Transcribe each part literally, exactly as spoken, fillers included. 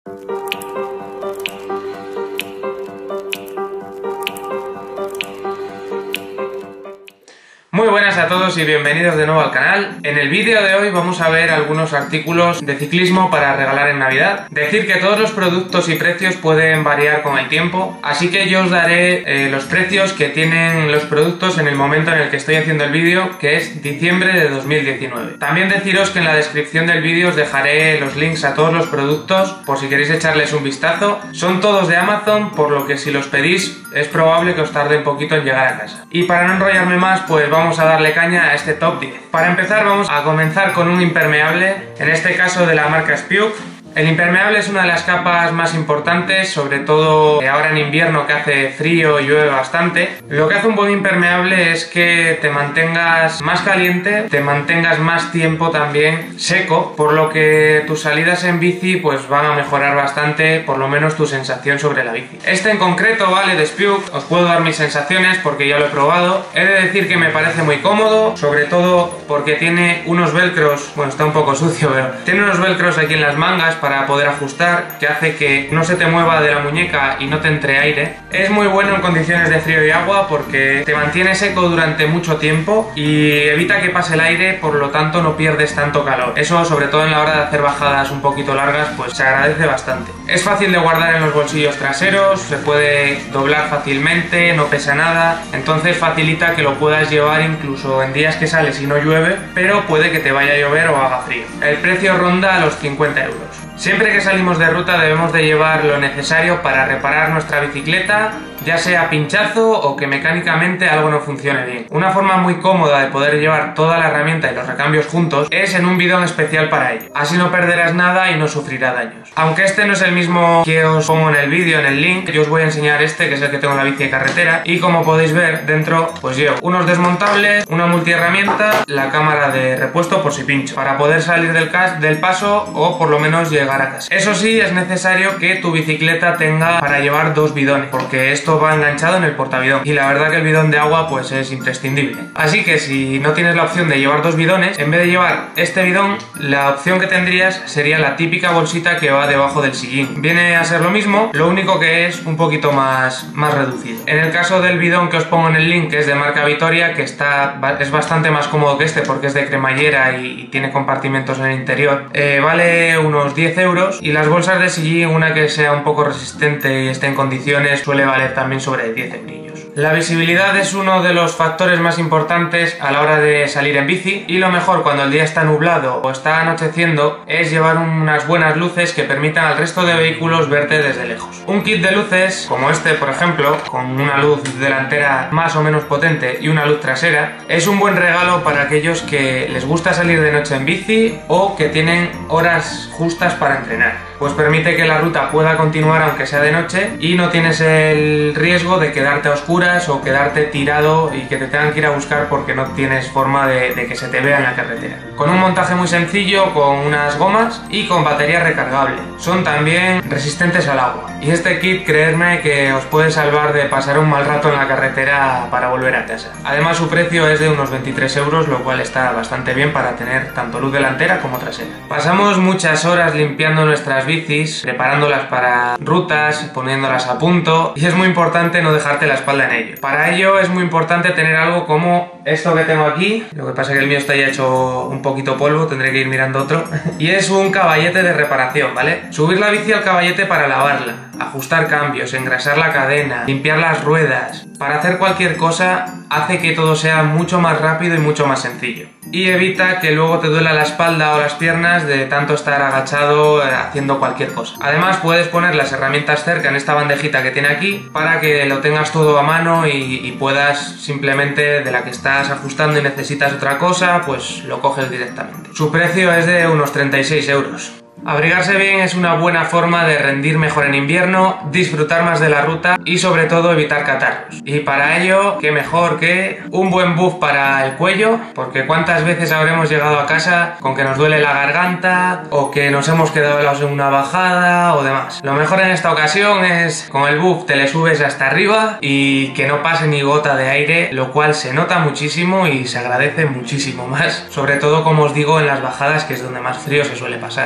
Muy buenas a todos y bienvenidos de nuevo al canal. En el vídeo de hoy vamos a ver algunos artículos de ciclismo para regalar en Navidad. Decir que todos los productos y precios pueden variar con el tiempo, así que yo os daré eh, los precios que tienen los productos en el momento en el que estoy haciendo el vídeo, que es diciembre de dos mil diecinueve. También deciros que en la descripción del vídeo os dejaré los links a todos los productos por si queréis echarles un vistazo. Son todos de Amazon, por lo que si los pedís es probable que os tarde un poquito en llegar a casa. Y para no enrollarme más, pues vamos Vamos a darle caña a este top diez. Para empezar vamos a comenzar con un impermeable, en este caso de la marca Spiuk. El impermeable es una de las capas más importantes, sobre todo ahora en invierno que hace frío y llueve bastante. Lo que hace un buen impermeable es que te mantengas más caliente, te mantengas más tiempo también seco, por lo que tus salidas en bici pues van a mejorar bastante, por lo menos tu sensación sobre la bici. Este en concreto, vale, de Spiuk, os puedo dar mis sensaciones porque ya lo he probado. He de decir que me parece muy cómodo, sobre todo porque tiene unos velcros, bueno, está un poco sucio, pero tiene unos velcros aquí en las mangas para poder ajustar, que hace que no se te mueva de la muñeca y no te entre aire. Es muy bueno en condiciones de frío y agua porque te mantiene seco durante mucho tiempo y evita que pase el aire, por lo tanto no pierdes tanto calor. Eso, sobre todo en la hora de hacer bajadas un poquito largas, pues se agradece bastante. Es fácil de guardar en los bolsillos traseros, se puede doblar fácilmente, no pesa nada, entonces facilita que lo puedas llevar incluso en días que sales y no llueve, pero puede que te vaya a llover o haga frío. El precio ronda los cincuenta euros. Siempre que salimos de ruta debemos de llevar lo necesario para reparar nuestra bicicleta, ya sea pinchazo o que mecánicamente algo no funcione bien. Una forma muy cómoda de poder llevar toda la herramienta y los recambios juntos es en un bidón especial para ello. Así no perderás nada y no sufrirá daños. Aunque este no es el mismo que os pongo en el vídeo, en el link, yo os voy a enseñar este, que es el que tengo en la bici de carretera, y como podéis ver dentro pues llevo unos desmontables, una multiherramienta, la cámara de repuesto por si pincho, para poder salir del, del paso o por lo menos llegar a casa. Eso sí, es necesario que tu bicicleta tenga para llevar dos bidones, porque esto va enganchado en el portabidón y la verdad que el bidón de agua pues es imprescindible. Así que si no tienes la opción de llevar dos bidones, en vez de llevar este bidón, la opción que tendrías sería la típica bolsita que va debajo del sillín. Viene a ser lo mismo, lo único que es un poquito más, más reducido. En el caso del bidón que os pongo en el link, que es de marca Vitoria, que está, es bastante más cómodo que este porque es de cremallera y, y tiene compartimentos en el interior, eh, vale unos diez euros, y las bolsas de sillín, una que sea un poco resistente y esté en condiciones, suele valer también sobre diez eurillos. La visibilidad es uno de los factores más importantes a la hora de salir en bici, y lo mejor cuando el día está nublado o está anocheciendo es llevar unas buenas luces que permitan al resto de vehículos verte desde lejos. Un kit de luces como este, por ejemplo, con una luz delantera más o menos potente y una luz trasera, es un buen regalo para aquellos que les gusta salir de noche en bici o que tienen horas justas para entrenar. Pues permite que la ruta pueda continuar aunque sea de noche y no tienes el riesgo de quedarte a oscuras o quedarte tirado y que te tengan que ir a buscar porque no tienes forma de, de que se te vea en la carretera. Con un montaje muy sencillo, con unas gomas y con batería recargable. Son también resistentes al agua. Y este kit, creedme que os puede salvar de pasar un mal rato en la carretera para volver a casa. Además su precio es de unos veintitrés euros, lo cual está bastante bien para tener tanto luz delantera como trasera. Pasamos muchas horas limpiando nuestras bicis, preparándolas para rutas, poniéndolas a punto, y es muy importante no dejarte la espalda en ello. Para ello es muy importante tener algo como esto que tengo aquí, lo que pasa es que el mío está ya hecho un poquito polvo, tendré que ir mirando otro, y es un caballete de reparación, ¿vale? Subir la bici al caballete para lavarla, ajustar cambios, engrasar la cadena, limpiar las ruedas. Para hacer cualquier cosa hace que todo sea mucho más rápido y mucho más sencillo. Y evita que luego te duela la espalda o las piernas de tanto estar agachado haciendo cualquier cosa. Además puedes poner las herramientas cerca en esta bandejita que tiene aquí para que lo tengas todo a mano y, y puedas simplemente, de la que estás ajustando y necesitas otra cosa, pues lo coges directamente. Su precio es de unos treinta y seis euros. Abrigarse bien es una buena forma de rendir mejor en invierno, disfrutar más de la ruta y sobre todo evitar catarros. Y para ello, qué mejor que un buen buff para el cuello, porque cuántas veces habremos llegado a casa con que nos duele la garganta o que nos hemos quedado helados en una bajada o demás. Lo mejor en esta ocasión es con el buff te le subes hasta arriba y que no pase ni gota de aire, lo cual se nota muchísimo y se agradece muchísimo más, sobre todo como os digo en las bajadas, que es donde más frío se suele pasar. El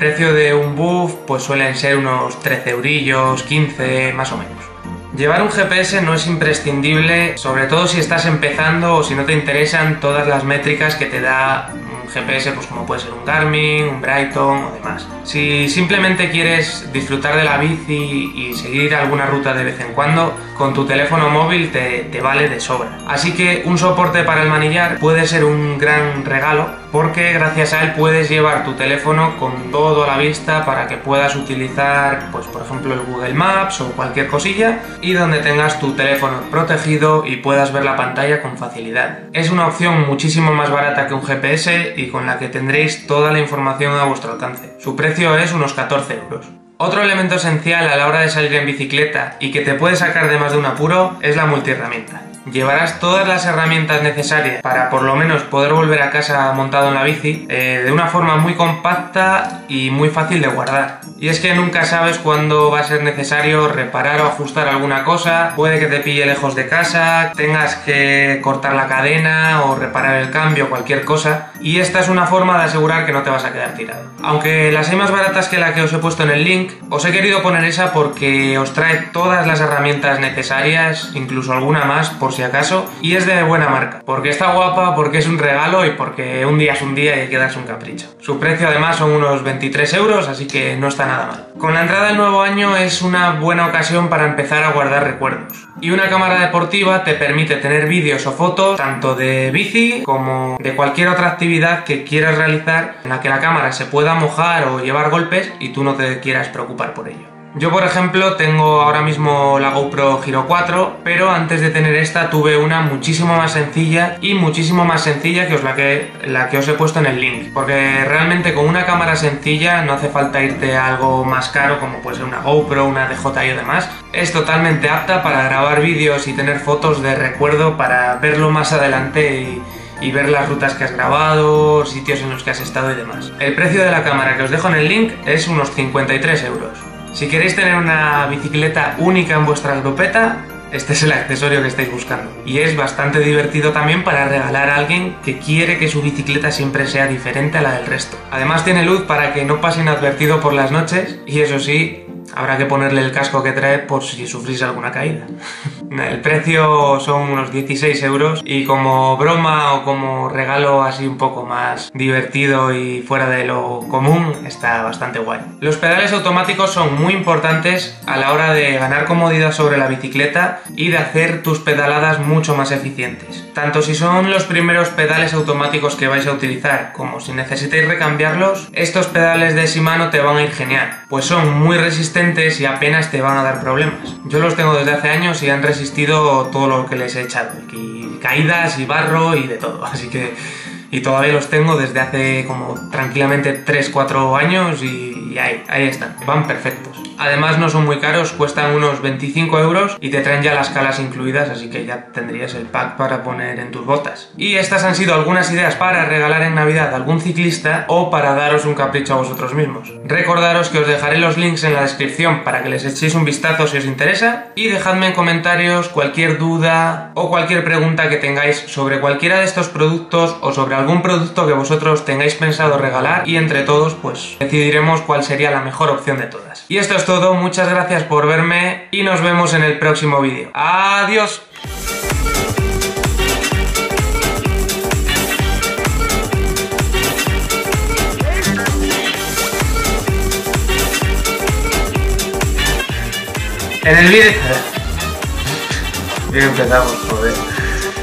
precio de un buff pues suelen ser unos trece eurillos, quince más o menos. Llevar un G P S no es imprescindible, sobre todo si estás empezando o si no te interesan todas las métricas que te da un G P S, pues como puede ser un Garmin, un Brighton o demás. Si simplemente quieres disfrutar de la bici y seguir alguna ruta de vez en cuando, con tu teléfono móvil te, te vale de sobra. Así que un soporte para el manillar puede ser un gran regalo, porque gracias a él puedes llevar tu teléfono con todo a la vista para que puedas utilizar, pues por ejemplo, el Google Maps o cualquier cosilla, y donde tengas tu teléfono protegido y puedas ver la pantalla con facilidad. Es una opción muchísimo más barata que un G P S y con la que tendréis toda la información a vuestro alcance. Su precio es unos catorce euros. Otro elemento esencial a la hora de salir en bicicleta y que te puede sacar de más de un apuro es la multiherramienta. Llevarás todas las herramientas necesarias para por lo menos poder volver a casa montado en la bici eh, de una forma muy compacta y muy fácil de guardar. Y es que nunca sabes cuándo va a ser necesario reparar o ajustar alguna cosa, puede que te pille lejos de casa, tengas que cortar la cadena o reparar el cambio, cualquier cosa, y esta es una forma de asegurar que no te vas a quedar tirado. Aunque las hay más baratas que la que os he puesto en el link, os he querido poner esa porque os trae todas las herramientas necesarias, incluso alguna más por si acaso, y es de buena marca, porque está guapa, porque es un regalo y porque un día es un día y hay que darse un capricho. Su precio además son unos veintitrés euros, así que no está nada mal. Con la entrada del nuevo año es una buena ocasión para empezar a guardar recuerdos. Y una cámara deportiva te permite tener vídeos o fotos tanto de bici como de cualquier otra actividad que quieras realizar en la que la cámara se pueda mojar o llevar golpes y tú no te quieras preocupar por ello. Yo, por ejemplo, tengo ahora mismo la GoPro Hero cuatro, pero antes de tener esta tuve una muchísimo más sencilla y muchísimo más sencilla que, os la, que la que os he puesto en el link, porque realmente con una cámara sencilla no hace falta irte a algo más caro como puede ser una GoPro, una D J I o demás. Es totalmente apta para grabar vídeos y tener fotos de recuerdo para verlo más adelante y y ver las rutas que has grabado, sitios en los que has estado y demás. El precio de la cámara que os dejo en el link es unos cincuenta y tres euros. Si queréis tener una bicicleta única en vuestra grupeta, este es el accesorio que estáis buscando. Y es bastante divertido también para regalar a alguien que quiere que su bicicleta siempre sea diferente a la del resto. Además tiene luz para que no pase inadvertido por las noches y eso sí, habrá que ponerle el casco que trae por si sufrís alguna caída. El precio son unos dieciséis euros y como broma o como regalo así un poco más divertido y fuera de lo común está bastante guay. Los pedales automáticos son muy importantes a la hora de ganar comodidad sobre la bicicleta y de hacer tus pedaladas mucho más eficientes. Tanto si son los primeros pedales automáticos que vais a utilizar como si necesitáis recambiarlos, estos pedales de Shimano te van a ir genial, pues son muy resistentes y apenas te van a dar problemas. Yo los tengo desde hace años y han resistido todo lo que les he echado, y caídas y barro y de todo, así que y todavía los tengo desde hace como tranquilamente tres cuatro años y, y ahí, ahí están, van perfectos. Además no son muy caros, cuestan unos veinticinco euros y te traen ya las calas incluidas, así que ya tendrías el pack para poner en tus botas. Y estas han sido algunas ideas para regalar en Navidad a algún ciclista o para daros un capricho a vosotros mismos. Recordaros que os dejaré los links en la descripción para que les echéis un vistazo si os interesa y dejadme en comentarios cualquier duda o cualquier pregunta que tengáis sobre cualquiera de estos productos o sobre algún producto que vosotros tengáis pensado regalar y entre todos pues decidiremos cuál sería la mejor opción de todas. Y esto es todo, muchas gracias por verme y nos vemos en el próximo vídeo. ¡Adiós! En el vídeo... Bien empezamos, joder.